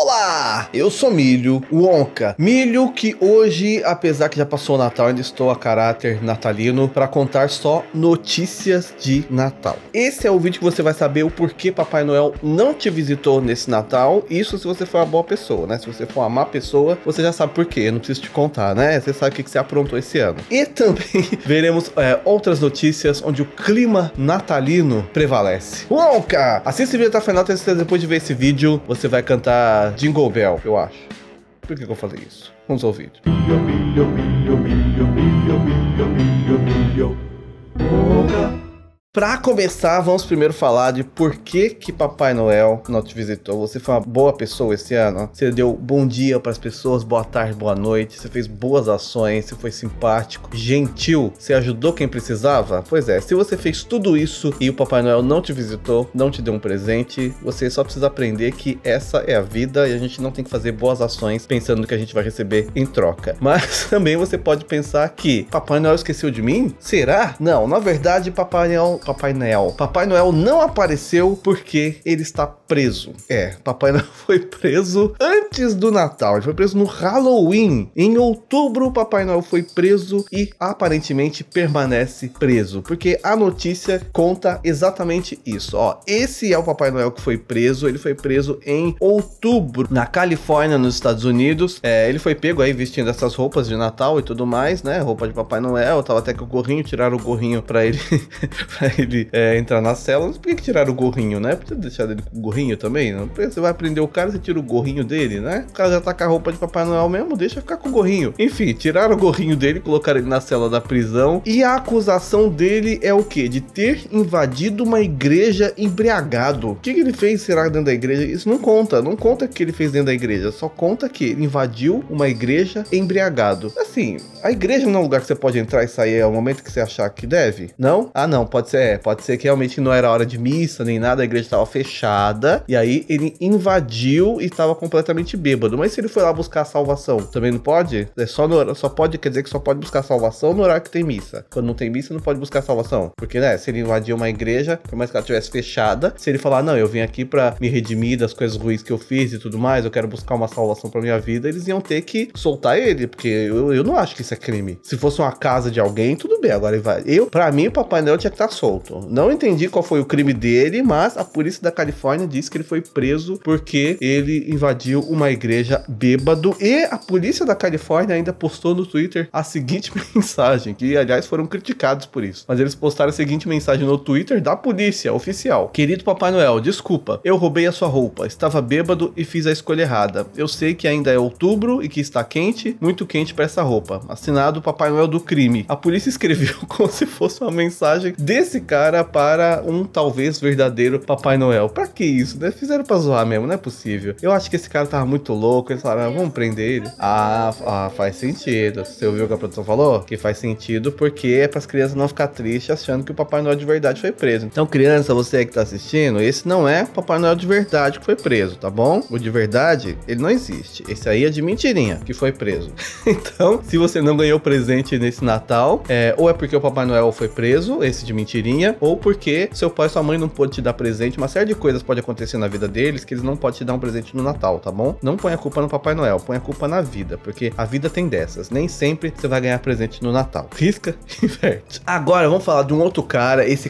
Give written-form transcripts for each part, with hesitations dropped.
Olá, eu sou Milho, o Onca. Milho que hoje, apesar que já passou o Natal, ainda estou a caráter natalino para contar só notícias de Natal. Esse é o vídeo que você vai saber o porquê Papai Noel não te visitou nesse Natal. Isso se você for uma boa pessoa, né? Se você for uma má pessoa, você já sabe por quê, eu não preciso te contar, né? Você sabe o que você aprontou esse ano. E também veremos outras notícias onde o clima natalino prevalece. Onca! Assista esse vídeo até o final, depois de ver esse vídeo, você vai cantar Jingle Bell, eu acho. Por que eu falei isso? Vamos ao vídeo. Pra começar, vamos primeiro falar de por que Papai Noel não te visitou. Você foi uma boa pessoa esse ano? Você deu bom dia pras pessoas, boa tarde, boa noite. Você fez boas ações, você foi simpático, gentil. Você ajudou quem precisava? Pois é, se você fez tudo isso e o Papai Noel não te visitou, não te deu um presente, você só precisa aprender que essa é a vida e a gente não tem que fazer boas ações pensando no que a gente vai receber em troca. Mas também você pode pensar que Papai Noel esqueceu de mim? Será? Não, na verdade, Papai Noel não apareceu porque ele está preso. Papai Noel foi preso antes do Natal. Ele foi preso no Halloween. Em outubro, Papai Noel foi preso e aparentemente permanece preso. Porque a notícia conta exatamente isso. Ó, esse é o Papai Noel que foi preso. Ele foi preso em outubro, na Califórnia, nos Estados Unidos. Ele foi pego aí vestindo essas roupas de Natal e tudo mais, né? Roupa de Papai Noel. Tava até com o gorrinho, tiraram o gorrinho pra ele... ele entrar nas células. Por que tiraram o gorrinho, né? Precisa deixar ele com o gorrinho também? Não? Você vai prender o cara, você tira o gorrinho dele, né? O cara já tá com a roupa de Papai Noel mesmo, deixa ficar com o gorrinho. Enfim, tiraram o gorrinho dele, colocaram ele na cela da prisão. E a acusação dele é o quê? De ter invadido uma igreja embriagado. O que ele fez, será, dentro da igreja? Isso não conta. Não conta o que ele fez dentro da igreja. Só conta que ele invadiu uma igreja embriagado. Assim, a igreja não é um lugar que você pode entrar e sair ao momento que você achar que deve? Não? Ah, não. Pode ser que realmente não era hora de missa nem nada, a igreja estava fechada, e aí ele invadiu e estava completamente bêbado. Mas se ele foi lá buscar a salvação, também não pode? Quer dizer que só pode buscar salvação no horário que tem missa. Quando não tem missa, não pode buscar salvação. Porque, né, se ele invadiu uma igreja, por mais que ela estivesse fechada, se ele falar, não, eu vim aqui pra me redimir das coisas ruins que eu fiz e tudo mais, eu quero buscar uma salvação pra minha vida, eles iam ter que soltar ele, porque eu não acho que isso é crime. Se fosse uma casa de alguém, tudo bem, agora ele vai. Pra mim, o Papai Noel tinha que estar solto. Não entendi qual foi o crime dele, mas a polícia da Califórnia disse que ele foi preso porque ele invadiu uma igreja bêbado. E a polícia da Califórnia ainda postou no Twitter a seguinte mensagem, que aliás foram criticados por isso. Mas eles postaram a seguinte mensagem no Twitter da polícia oficial: querido Papai Noel, desculpa, eu roubei a sua roupa, estava bêbado e fiz a escolha errada. Eu sei que ainda é outubro e que está quente, muito quente para essa roupa. Assinado Papai Noel do crime. A polícia escreveu como se fosse uma mensagem desse cara para um talvez verdadeiro Papai Noel. Pra que isso, né? Fizeram pra zoar mesmo, não é possível. Eu acho que esse cara tava muito louco, eles falaram, vamos prender ele. Faz sentido. Você ouviu o que a produção falou? Que faz sentido porque é pras crianças não ficar tristes achando que o Papai Noel de verdade foi preso. Então, criança, você aí que tá assistindo, esse não é Papai Noel de verdade que foi preso, tá bom? O de verdade, ele não existe. Esse aí é de mentirinha que foi preso. Então, se você não ganhou presente nesse Natal, ou é porque o Papai Noel foi preso, esse de mentirinha, ou porque seu pai e sua mãe não pôde te dar presente. Uma série de coisas pode acontecer na vida deles que eles não podem te dar um presente no Natal, tá bom? Não põe a culpa no Papai Noel, põe a culpa na vida, porque a vida tem dessas. Nem sempre você vai ganhar presente no Natal. Risca, inverte. Agora vamos falar de um outro cara. Esse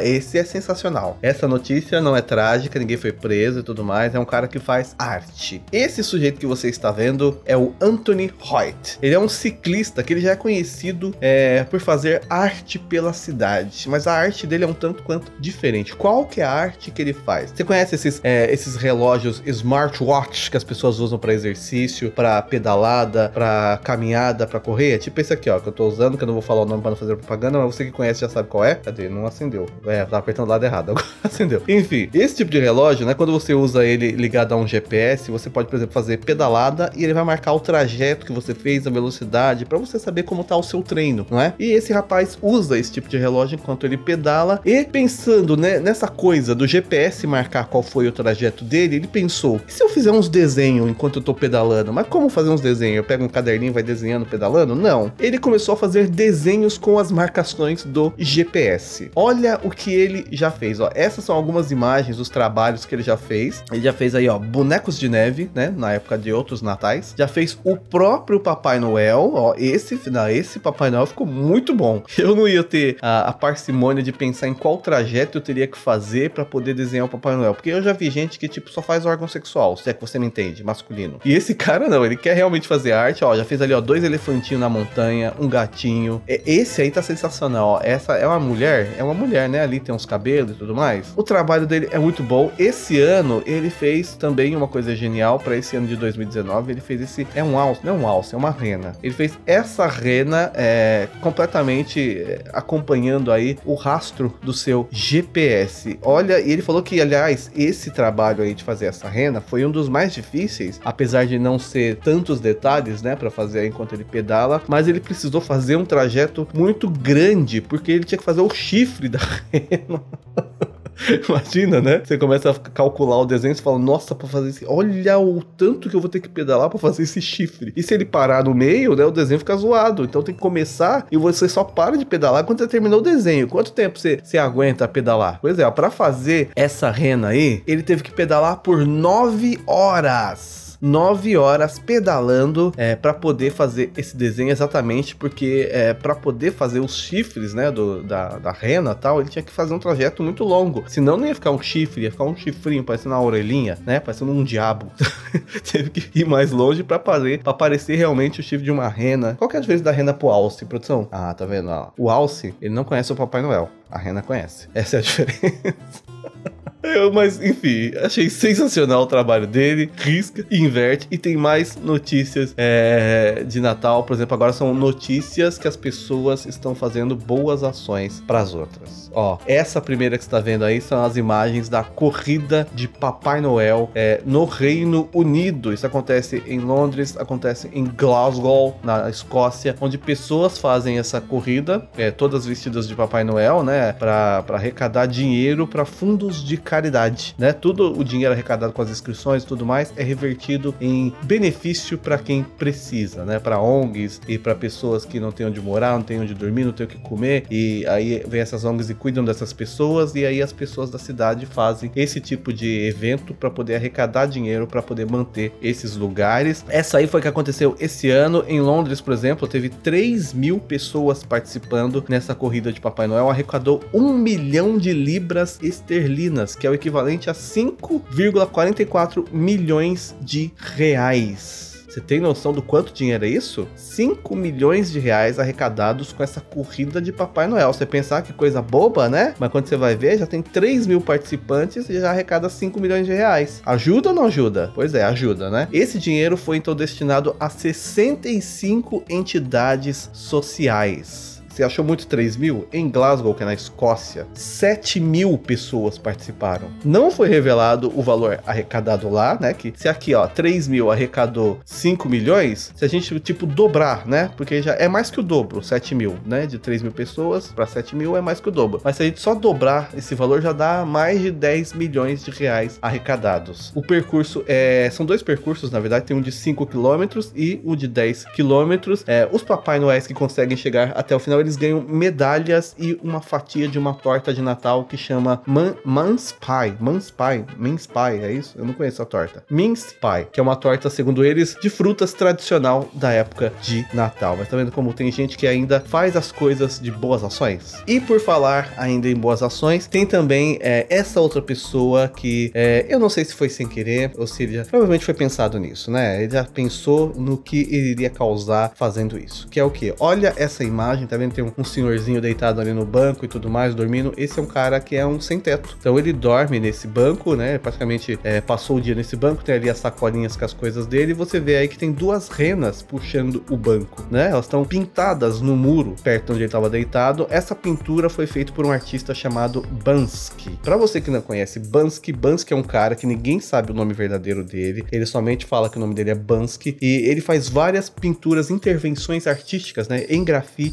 é sensacional. Essa notícia não é trágica, ninguém foi preso e tudo mais. É um cara que faz arte. Esse sujeito que você está vendo é o Anthony Hoyt. Ele é um ciclista que ele já é conhecido por fazer arte pela cidade, mas a arte dele é um tanto quanto diferente. Qual que é a arte que ele faz? Você conhece esses relógios smartwatch que as pessoas usam para exercício, para pedalada, para caminhada, para correr? É tipo esse aqui, ó, que eu tô usando, que eu não vou falar o nome para não fazer propaganda, mas você que conhece já sabe qual é. Cadê? Não acendeu. Tava apertando o lado errado, agora acendeu. Enfim, esse tipo de relógio, né, quando você usa ele ligado a um GPS, você pode, por exemplo, fazer pedalada e ele vai marcar o trajeto que você fez, a velocidade, para você saber como tá o seu treino, não é? E esse rapaz usa esse tipo de relógio enquanto ele pedala, e pensando, né, nessa coisa do GPS marcar qual foi o trajeto dele, ele pensou, e se eu fizer uns desenhos enquanto eu tô pedalando? Mas como fazer uns desenhos? Eu pego um caderninho e vai desenhando pedalando? Não. Ele começou a fazer desenhos com as marcações do GPS. Olha o que ele já fez, ó. Essas são algumas imagens dos trabalhos que ele já fez. Ele já fez aí, ó, bonecos de neve, né, na época de outros natais. Já fez o próprio Papai Noel, ó, esse Papai Noel ficou muito bom. Eu não ia ter a parcimônia de pensar em qual trajeto eu teria que fazer pra poder desenhar o Papai Noel, porque eu já vi gente que, tipo, só faz órgão sexual, se é que você me entende, masculino. E esse cara não, ele quer realmente fazer arte, ó, já fez ali, ó, 2 elefantinhos na montanha, um gatinho. Esse aí tá sensacional, ó. Essa é uma mulher, né, ali tem uns cabelos e tudo mais. O trabalho dele é muito bom. Esse ano ele fez também uma coisa genial. Pra esse ano de 2019 ele fez esse, é um alce, não é um alce, é uma rena. Ele fez essa rena completamente acompanhando aí o rastro do seu GPS. Olha, e ele falou que, aliás, esse trabalho aí de fazer essa rena foi um dos mais difíceis, apesar de não ser tantos detalhes, né, pra fazer aí enquanto ele pedala, mas ele precisou fazer um trajeto muito grande, porque ele tinha que fazer o chifre da rena. Imagina, né? Você começa a calcular o desenho e fala, nossa, pra fazer isso, olha o tanto que eu vou ter que pedalar pra fazer esse chifre. E se ele parar no meio, né, o desenho fica zoado. Então tem que começar e você só para de pedalar quando você terminou o desenho. Quanto tempo você aguenta pedalar? Pois é, ó, pra fazer essa rena aí, ele teve que pedalar por 9 horas. 9 horas pedalando para poder fazer esse desenho, exatamente porque para poder fazer os chifres, né, da rena e tal, ele tinha que fazer um trajeto muito longo, senão não ia ficar um chifre, ia ficar um chifrinho parecendo uma orelhinha, né, parecendo um diabo. Teve que ir mais longe para parecer realmente o chifre de uma rena. Qual que é a diferença da rena pro alce, produção? Ah, tá vendo? Ó. O alce, ele não conhece o Papai Noel, a rena conhece. Essa é a diferença. Mas, enfim, achei sensacional o trabalho dele. Risca, inverte e tem mais notícias de Natal. Por exemplo, agora são notícias que as pessoas estão fazendo boas ações para as outras. Ó, essa primeira que você está vendo aí são as imagens da corrida de Papai Noel no Reino Unido. Isso acontece em Londres, acontece em Glasgow, na Escócia, onde pessoas fazem essa corrida, todas vestidas de Papai Noel, né, para arrecadar dinheiro para fundos de caridade, né? Tudo o dinheiro arrecadado com as inscrições e tudo mais é revertido em benefício para quem precisa, né? Para ONGs e para pessoas que não têm onde morar, não têm onde dormir, não têm o que comer, e aí vem essas ONGs e cuidam dessas pessoas, e aí as pessoas da cidade fazem esse tipo de evento para poder arrecadar dinheiro para poder manter esses lugares. Essa aí foi que aconteceu esse ano em Londres, por exemplo, teve 3.000 pessoas participando nessa corrida de Papai Noel, arrecadou 1 milhão de libras esterlinas, que é o equivalente a 5,44 milhões de reais. Você tem noção do quanto dinheiro é isso? 5 milhões de reais arrecadados com essa corrida de Papai Noel. Você pensar que coisa boba, né? Mas quando você vai ver, já tem 3.000 participantes e já arrecada 5 milhões de reais. Ajuda ou não ajuda? Pois é, ajuda, né? Esse dinheiro foi então destinado a 65 entidades sociais. Você achou muito 3.000? Em Glasgow, que é na Escócia, 7.000 pessoas participaram. Não foi revelado o valor arrecadado lá, né? Que se aqui, ó, 3.000 arrecadou 5 milhões, se a gente, tipo, dobrar, né? Porque já é mais que o dobro, 7.000, né? De 3.000 pessoas para 7.000 é mais que o dobro. Mas se a gente só dobrar esse valor, já dá mais de 10 milhões de reais arrecadados. O percurso são 2 percursos, na verdade, tem um de 5 km e o de 10 km. Os Papai Noéis que conseguem chegar até o final, eles ganham medalhas e uma fatia de uma torta de Natal que chama Mince Pie, é isso? Eu não conheço a torta. Mince Pie, que é uma torta, segundo eles, de frutas tradicional da época de Natal. Mas tá vendo como tem gente que ainda faz as coisas de boas ações? E por falar ainda em boas ações, tem também essa outra pessoa que eu não sei se foi sem querer ou se ele já, provavelmente foi pensado nisso, né? Ele já pensou no que ele iria causar fazendo isso. Que é o quê? Olha essa imagem, tá vendo? Tem um senhorzinho deitado ali no banco e tudo mais, dormindo. Esse é um cara que é um sem teto. Então ele dorme nesse banco, né? Praticamente passou o dia nesse banco, tem ali as sacolinhas com as coisas dele, e você vê aí que tem 2 renas puxando o banco, né? Elas estão pintadas no muro, perto onde ele estava deitado. Essa pintura foi feita por um artista chamado Banksy. Pra você que não conhece Banksy é um cara que ninguém sabe o nome verdadeiro dele, ele somente fala que o nome dele é Banksy, e ele faz várias pinturas, intervenções artísticas, né? Em grafite, em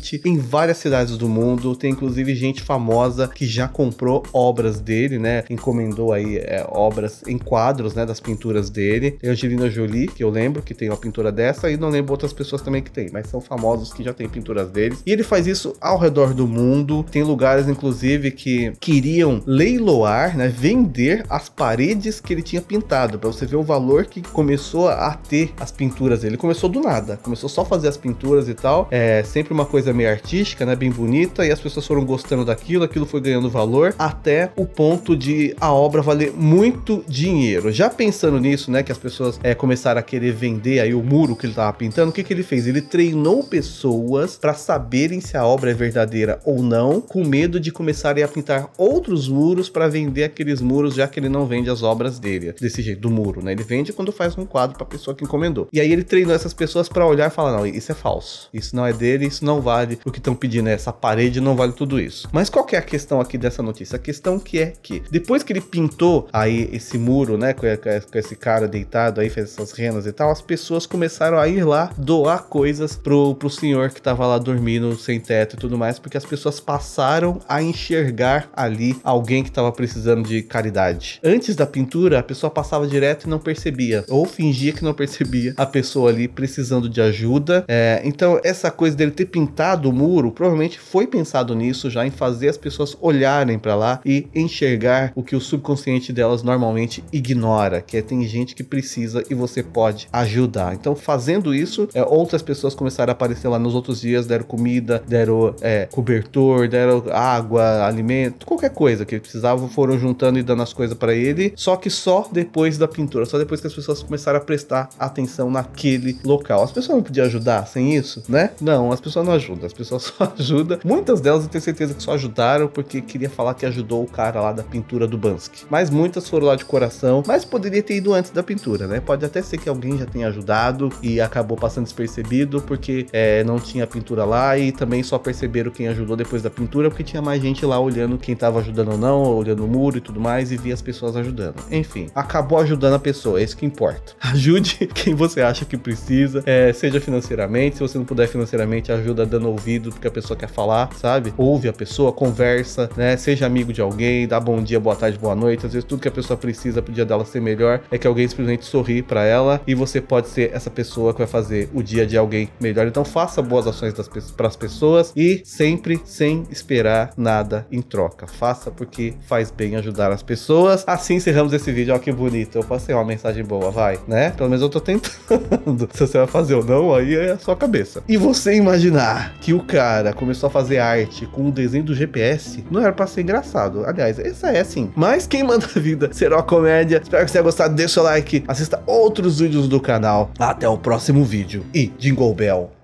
várias cidades do mundo, tem inclusive gente famosa que já comprou obras dele, né? Encomendou aí obras em quadros, né? Das pinturas dele. Tem a Angelina Jolie, que eu lembro que tem uma pintura dessa, e não lembro outras pessoas também que tem, mas são famosos que já tem pinturas deles. E ele faz isso ao redor do mundo. Tem lugares, inclusive, que queriam leiloar, né? Vender as paredes que ele tinha pintado, pra você ver o valor que começou a ter as pinturas dele. Ele começou do nada, começou só a fazer as pinturas e tal. É sempre uma coisa meio artística, né? Bem bonita, e as pessoas foram gostando daquilo, aquilo foi ganhando valor, até o ponto de a obra valer muito dinheiro. Já pensando nisso, né? Que as pessoas começaram a querer vender aí o muro que ele tava pintando, o que ele fez? Ele treinou pessoas para saberem se a obra é verdadeira ou não, com medo de começarem a pintar outros muros para vender aqueles muros, já que ele não vende as obras dele desse jeito, do muro, né? Ele vende quando faz um quadro para a pessoa que encomendou. E aí ele treinou essas pessoas para olhar e falar: não, isso é falso, isso não é dele, isso não vale o que estão pedindo, essa parede não vale tudo isso. Mas qual que é a questão aqui dessa notícia? A questão que é que depois que ele pintou aí esse muro, né, com esse cara deitado aí, fez essas renas e tal, as pessoas começaram a ir lá doar coisas pro senhor que tava lá dormindo sem teto e tudo mais, porque as pessoas passaram a enxergar ali alguém que tava precisando de caridade. Antes da pintura, a pessoa passava direto e não percebia, ou fingia que não percebia a pessoa ali precisando de ajuda. Então essa coisa dele ter pintado o muro, provavelmente foi pensado nisso já, em fazer as pessoas olharem pra lá e enxergar o que o subconsciente delas normalmente ignora, que tem gente que precisa e você pode ajudar. Então fazendo isso, outras pessoas começaram a aparecer lá nos outros dias, deram comida, deram cobertor, deram água, alimento, qualquer coisa que ele precisava, foram juntando e dando as coisas pra ele, só que só depois da pintura, só depois que as pessoas começaram a prestar atenção naquele local. As pessoas não podiam ajudar sem isso, né? Não, as pessoas não ajudam, as pessoas só ajudam. Muitas delas eu tenho certeza que só ajudaram porque queria falar que ajudou o cara lá da pintura do Banksy, mas muitas foram lá de coração, mas poderia ter ido antes da pintura, né? Pode até ser que alguém já tenha ajudado e acabou passando despercebido porque não tinha pintura lá, e também só perceberam quem ajudou depois da pintura porque tinha mais gente lá olhando quem tava ajudando ou não, olhando o muro e tudo mais, e via as pessoas ajudando. Enfim, acabou ajudando a pessoa, é isso que importa. Ajude quem você acha que precisa, seja financeiramente, se você não puder financeiramente, ajuda dando ouvido porque a pessoa quer falar, sabe? Ouve a pessoa, conversa, né? Seja amigo de alguém, dá bom dia, boa tarde, boa noite. Às vezes tudo que a pessoa precisa pro dia dela ser melhor é que alguém simplesmente sorri pra ela, e você pode ser essa pessoa que vai fazer o dia de alguém melhor. Então faça boas ações pras pessoas e sempre sem esperar nada em troca. Faça porque faz bem ajudar as pessoas. Assim encerramos esse vídeo. Olha que bonito, eu passei uma mensagem boa, vai, né? Pelo menos eu tô tentando. Se você vai fazer ou não, aí é a sua cabeça. E você imaginar que o cara começou a fazer arte com um desenho do GPS, não era pra ser engraçado. Aliás, essa é sim. Mas quem manda a vida será uma comédia. Espero que você tenha gostado. Deixa o like, assista outros vídeos do canal. Até o próximo vídeo e Jingle Bell.